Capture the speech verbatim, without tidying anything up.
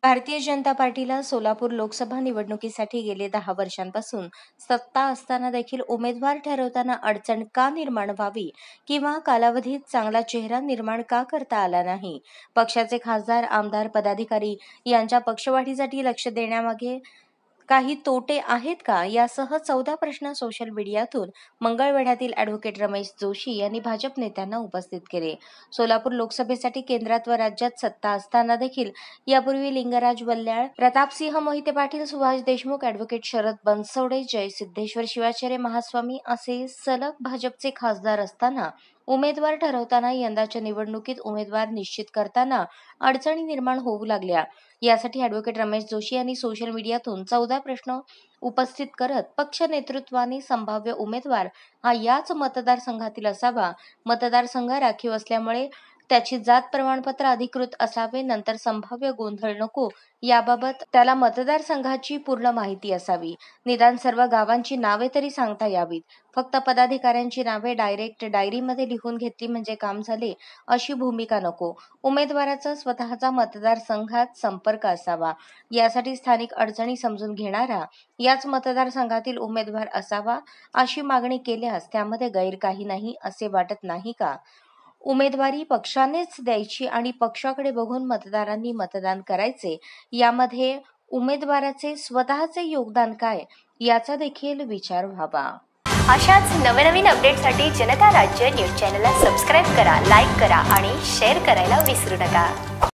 भारतीय जनता पार्टीला सोलापूर लोकसभा निवडणुकीसाठी गेले दहा वर्षांपासून सत्ता असताना देखील उमेदवार ठरवताना अडचण का निर्माण व्हावी किंवा कालावधीत चांगला चेहरा निर्माण का करता आला नाही? पक्षाचे खासदार, आमदार, पदाधिकारी यांच्या पक्षवाढीसाठी लक्ष देण्यामागे काही तोटे आहेत का? यासह चौदा प्रश्न सोशल मीडियातून मंगळवेढ्यातील ॲडव्होकेट रमेश जोशी यांनी भाजप नेत्यांना उपस्थित केले. सोलापूर लोकसभेसाठी केंद्रात व राज्यात सत्ता असताना देखील यापूर्वी लिंगराज वल्याळ, प्रतापसिंह मोहिते पाटील, सुभाष देशमुख, ॲडव्होकेट शरद बनसोडे, जय सिद्धेश्वर शिवाचार्य महास्वामी असे सलग भाजपचे खासदार असताना उमेदवार ठरवताना यंदाच्या निवडणुकीत उमेदवार निश्चित करताना अडचणी निर्माण होऊ लागल्या. यासाठी ॲडव्होकेट रमेश जोशी यांनी सोशल मीडियातून चौदा प्रश्न उपस्थित करत पक्ष नेतृत्वाने संभाव्य उमेदवार हा याच मतदारसंघातील असावा, मतदारसंघ राखीव असल्यामुळे त्याची जात प्रमाणपत्र अधिकृत असावे, नंतर संभाव्य गोंधळ नको याबाबत त्याला मतदारसंघाची पूर्ण माहिती असावी, निदान सर्व गावांची नावे तरी सांगता यावीत, फक्त पदाधिकाऱ्यांची नावे डायरेक्ट डायरीमध्ये लिहून घेतली म्हणजे काम झाले अशी भूमिका नको, उमेदवाराचा स्वतःचा मतदारसंघात संपर्क असावा, यासाठी स्थानिक अडचणी समजून घेणारा याच मतदारसंघातील उमेदवार असावा अशी मागणी केल्यास त्यामध्ये गैर काही नाही असे वाटत नाही का? उमेदवारी पक्षानेच द्यायची आणि पक्षाकडे बघून मतदारांनी मतदान करायचे, यामध्ये उमेदवाराचे स्वतःचे योगदान काय याचा देखील विचार व्हावा. अशाच नवनवीन अपडेटसाठी जनता राज्य न्यूज चॅनलला सबस्क्राईब करा, लाईक करा आणि शेअर करायला विसरू नका.